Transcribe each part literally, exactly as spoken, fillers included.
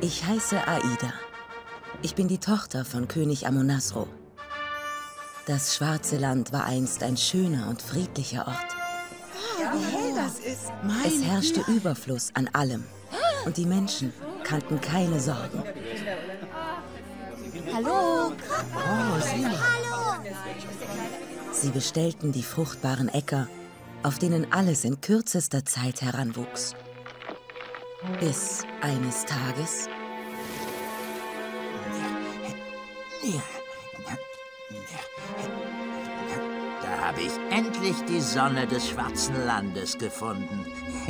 Ich heiße Aida. Ich bin die Tochter von König Amonasro. Das Schwarze Land war einst ein schöner und friedlicher Ort. Oh, wie hell das ist. Es herrschte Überfluss an allem. Und die Menschen kannten keine Sorgen. Hallo. Oh, sieh mal. Hallo. Sie bestellten die fruchtbaren Äcker, auf denen alles in kürzester Zeit heranwuchs. Bis eines Tages... Da habe ich endlich die Sonne des Schwarzen Landes gefunden.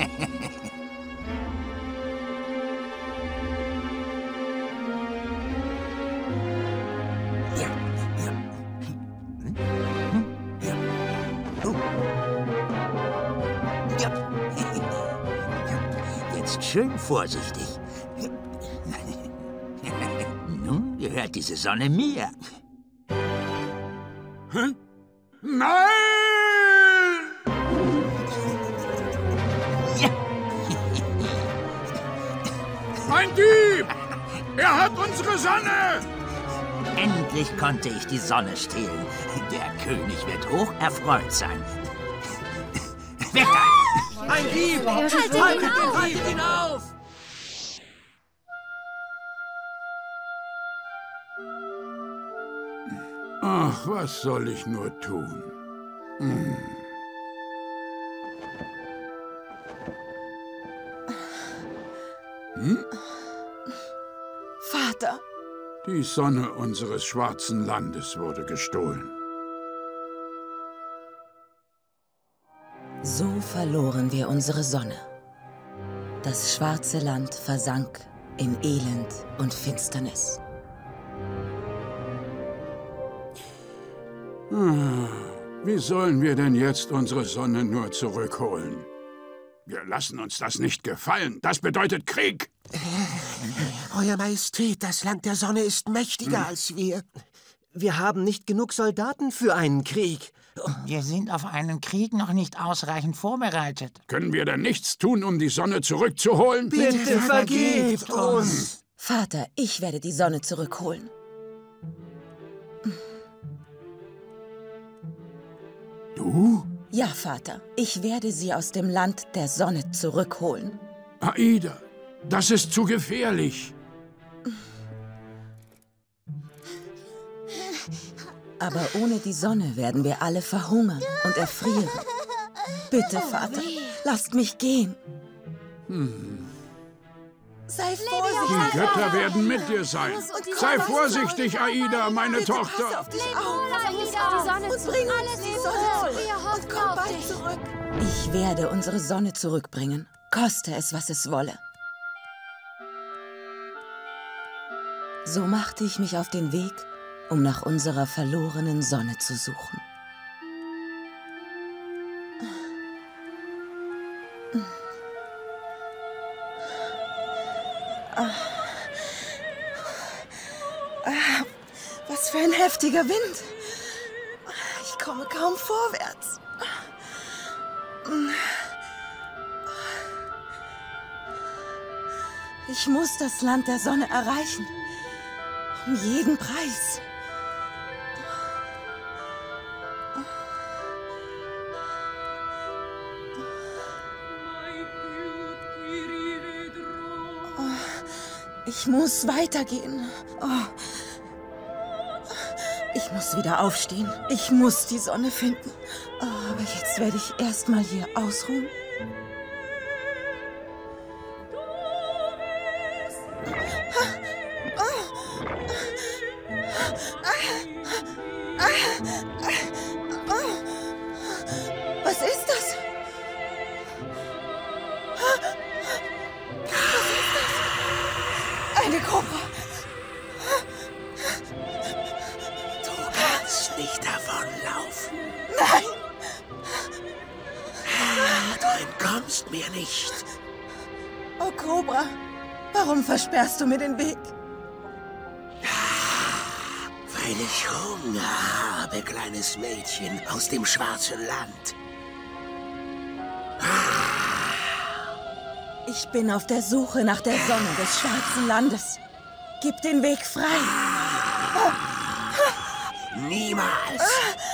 Ja, ja. Hm? Hm? Ja. Oh. Ja. Ja. Jetzt schön vorsichtig. Nun gehört diese Sonne mir. Hä? Nein! Ja. Ein Dieb! Er hat unsere Sonne! Endlich konnte ich die Sonne stehlen. Der König wird hoch erfreut sein. Weg da! Ein Dieb! Haltet ihn auf! Haltet ihn auf! Ach, was soll ich nur tun? Hm. Hm? Vater. Die Sonne unseres schwarzen Landes wurde gestohlen. So verloren wir unsere Sonne. Das Schwarze Land versank in Elend und Finsternis. Wie sollen wir denn jetzt unsere Sonne nur zurückholen? Wir lassen uns das nicht gefallen. Das bedeutet Krieg. Euer Majestät, das Land der Sonne ist mächtiger hm. als wir. Wir haben nicht genug Soldaten für einen Krieg. Wir sind auf einen Krieg noch nicht ausreichend vorbereitet. Können wir denn nichts tun, um die Sonne zurückzuholen? Bitte, Bitte vergebt uns! Vater, ich werde die Sonne zurückholen. Du? Ja, Vater. Ich werde sie aus dem Land der Sonne zurückholen. Aida, das ist zu gefährlich. Aber ohne die Sonne werden wir alle verhungern und erfrieren. Bitte, Vater, lasst mich gehen. Hm. Sei vorsichtig. Die Götter werden mit dir sein. Sei vorsichtig, Aida, meine Bitte Tochter. pass auf dich auf. Pass auf die Sonne und bring uns die Sonne zurück. Und komm bald zurück. Ich werde unsere Sonne zurückbringen, koste es, was es wolle. So machte ich mich auf den Weg, um nach unserer verlorenen Sonne zu suchen. Ah. Ah. Was für ein heftiger Wind. Ich komme kaum vorwärts. Ich muss das Land der Sonne erreichen. Um jeden Preis. Ich muss weitergehen. Oh. Ich muss wieder aufstehen. Ich muss die Sonne finden. Oh, aber jetzt werde ich erst mal hier ausruhen. Was ist das? Eine Kobra. Du kannst nicht davonlaufen. Nein. Du entkommst mir nicht. Oh, Kobra, warum versperrst du mir den Weg? Weil ich Hunger habe, kleines Mädchen aus dem Schwarzen Land. Ich bin auf der Suche nach der Sonne des Schwarzen Landes. Gib den Weg frei. Niemals.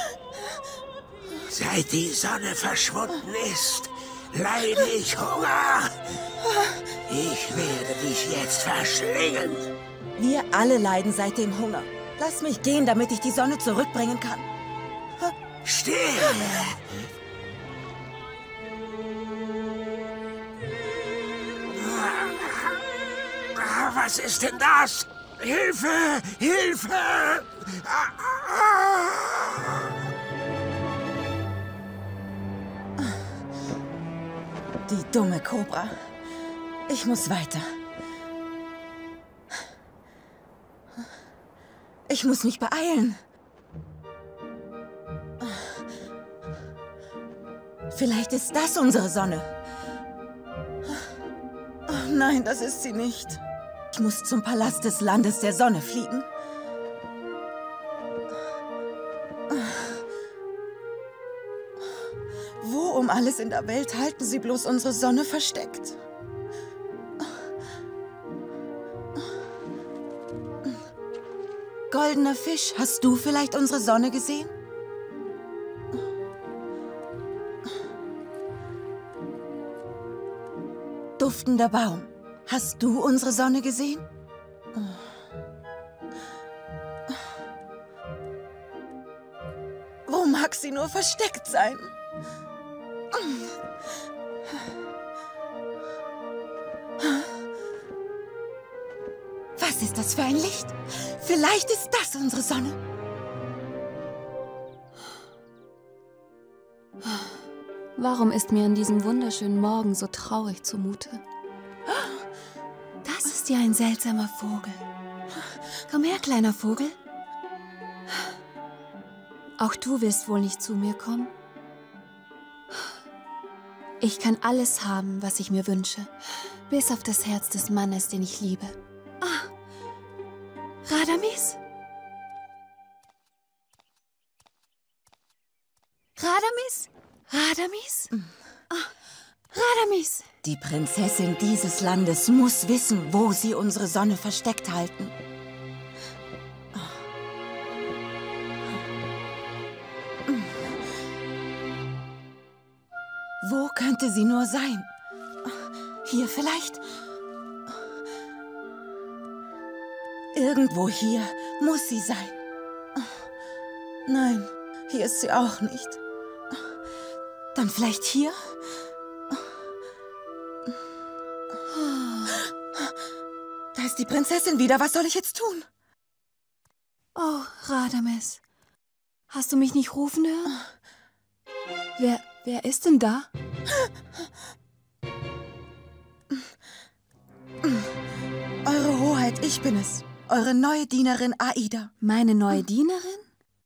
Seit die Sonne verschwunden ist, leide ich Hunger. Ich werde dich jetzt verschlingen. Wir alle leiden seitdem Hunger. Lass mich gehen, damit ich die Sonne zurückbringen kann. Still! Was ist denn das? Hilfe! Hilfe! Die dumme Kobra. Ich muss weiter. Ich muss mich beeilen. Vielleicht ist das unsere Sonne. Oh nein, das ist sie nicht. Ich muss zum Palast des Landes der Sonne fliegen. Wo um alles in der Welt halten sie bloß unsere Sonne versteckt? Goldener Fisch, hast du vielleicht unsere Sonne gesehen? Duftender Baum, hast du unsere Sonne gesehen? Wo mag sie nur versteckt sein? Was ist das für ein Licht? Vielleicht ist das unsere Sonne. Warum ist mir an diesem wunderschönen Morgen so traurig zumute? Das ist ja ein seltsamer Vogel. Komm her, kleiner Vogel. Auch du willst wohl nicht zu mir kommen? Ich kann alles haben, was ich mir wünsche, bis auf das Herz des Mannes, den ich liebe. Ah, Radames? Radames? Radames? Oh, Radames! Die Prinzessin dieses Landes muss wissen, wo sie unsere Sonne versteckt halten. Wo könnte sie nur sein? Hier vielleicht? Irgendwo hier muss sie sein. Nein, hier ist sie auch nicht. Dann vielleicht hier? Da ist die Prinzessin wieder. Was soll ich jetzt tun? Oh, Radames. Hast du mich nicht rufen hören? Wer, wer ist denn da? Eure Hoheit, ich bin es. Eure neue Dienerin Aida. Meine neue Dienerin?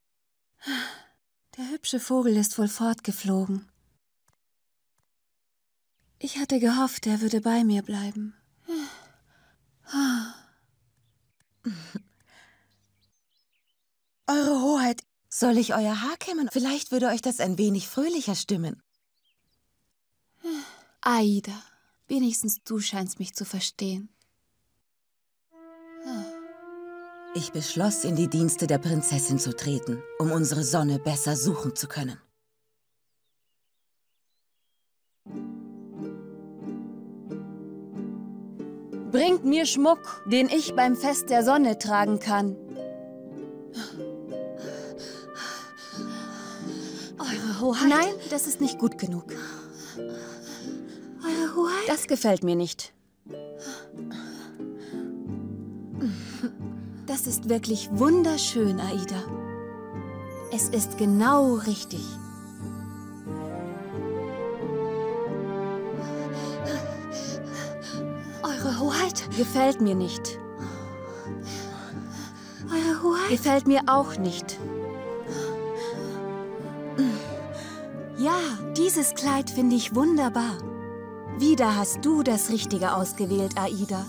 Der hübsche Vogel ist wohl fortgeflogen. Ich hatte gehofft, er würde bei mir bleiben. Eure Hoheit, soll ich euer Haar kämmen? Vielleicht würde euch das ein wenig fröhlicher stimmen. Aida, wenigstens du scheinst mich zu verstehen. Ich beschloss, in die Dienste der Prinzessin zu treten, um unsere Sonne besser suchen zu können. Bringt mir Schmuck, den ich beim Fest der Sonne tragen kann. Eure Hoheit? Nein, das ist nicht gut genug. Eure Hoheit? Das gefällt mir nicht. Das ist wirklich wunderschön, Aida. Es ist genau richtig. Eure Hoheit? Gefällt mir nicht. Eure Hoheit? Gefällt mir auch nicht. Ja, dieses Kleid finde ich wunderbar. Wieder hast du das Richtige ausgewählt, Aida.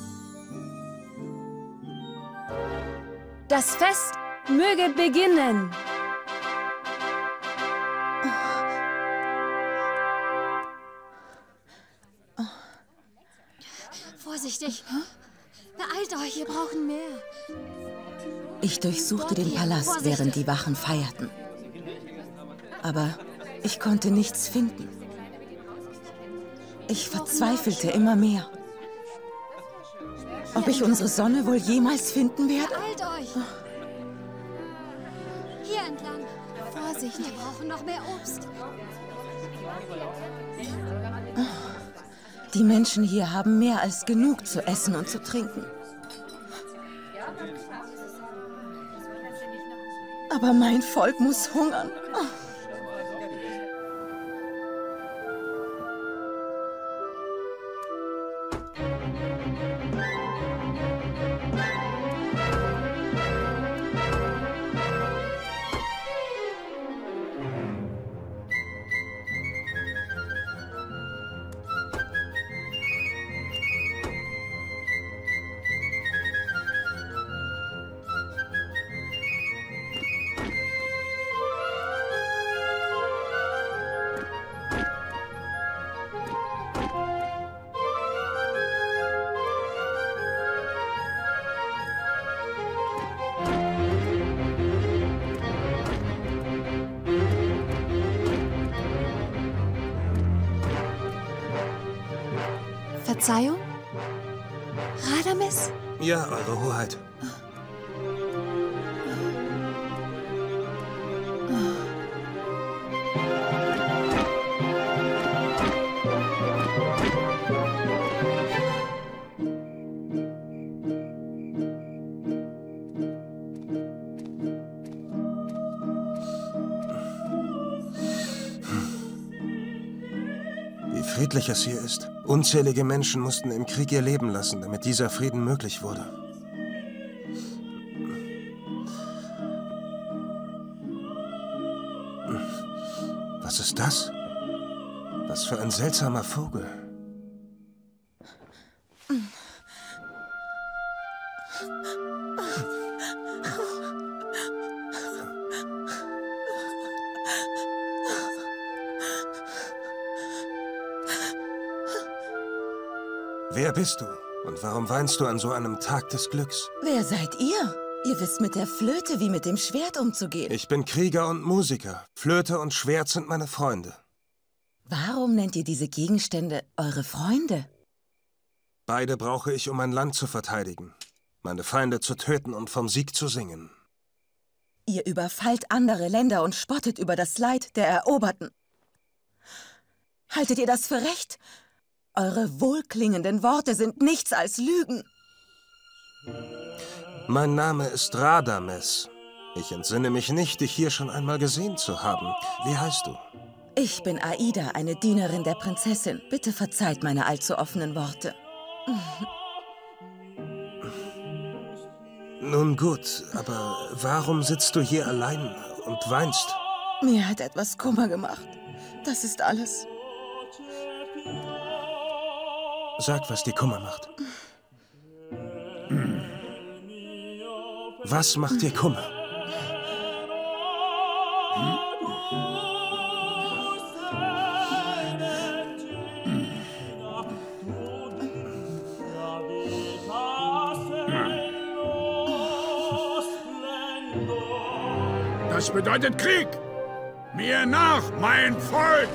Das Fest möge beginnen. Vorsichtig! Beeilt euch! Wir brauchen mehr. Ich durchsuchte den Palast, während die Wachen feierten. Aber ich konnte nichts finden. Ich verzweifelte immer mehr. Ob ich unsere Sonne wohl jemals finden werde? Beeilt euch! Hier entlang. Vorsichtig. Wir brauchen noch mehr Obst. Die Menschen hier haben mehr als genug zu essen und zu trinken. Aber mein Volk muss hungern. Verzeihung? Radames? Ja, Eure Hoheit. Wie friedlich es hier ist. Unzählige Menschen mussten im Krieg ihr Leben lassen, damit dieser Frieden möglich wurde. Was ist das? Was für ein seltsamer Vogel. Wer bist du? Und warum weinst du an so einem Tag des Glücks? Wer seid ihr? Ihr wisst mit der Flöte wie mit dem Schwert umzugehen. Ich bin Krieger und Musiker. Flöte und Schwert sind meine Freunde. Warum nennt ihr diese Gegenstände eure Freunde? Beide brauche ich, um mein Land zu verteidigen, meine Feinde zu töten und vom Sieg zu singen. Ihr überfallt andere Länder und spottet über das Leid der Eroberten. Haltet ihr das für recht? Eure wohlklingenden Worte sind nichts als Lügen. Mein Name ist Radames. Ich entsinne mich nicht, dich hier schon einmal gesehen zu haben. Wie heißt du? Ich bin Aida, eine Dienerin der Prinzessin. Bitte verzeiht meine allzu offenen Worte. Nun gut, aber warum sitzt du hier allein und weinst? Mir hat etwas Kummer gemacht. Das ist alles. Sag, was dir Kummer macht. Was macht dir Kummer? Das bedeutet Krieg! Mir nach, mein Volk!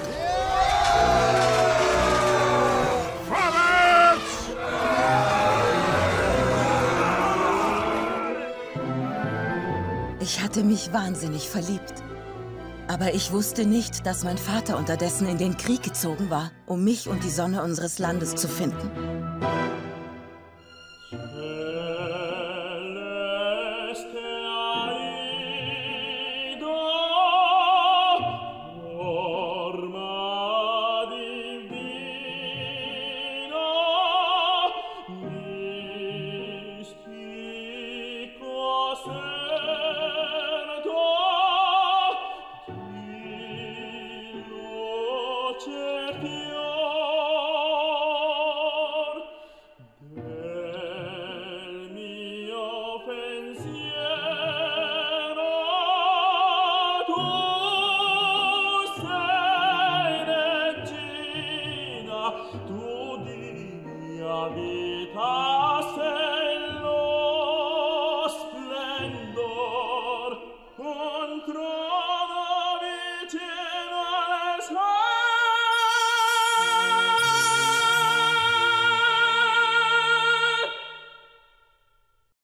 Ich hatte mich wahnsinnig verliebt. Aber ich wusste nicht, dass mein Vater unterdessen in den Krieg gezogen war, um mich und die Sonne unseres Landes zu finden. Ave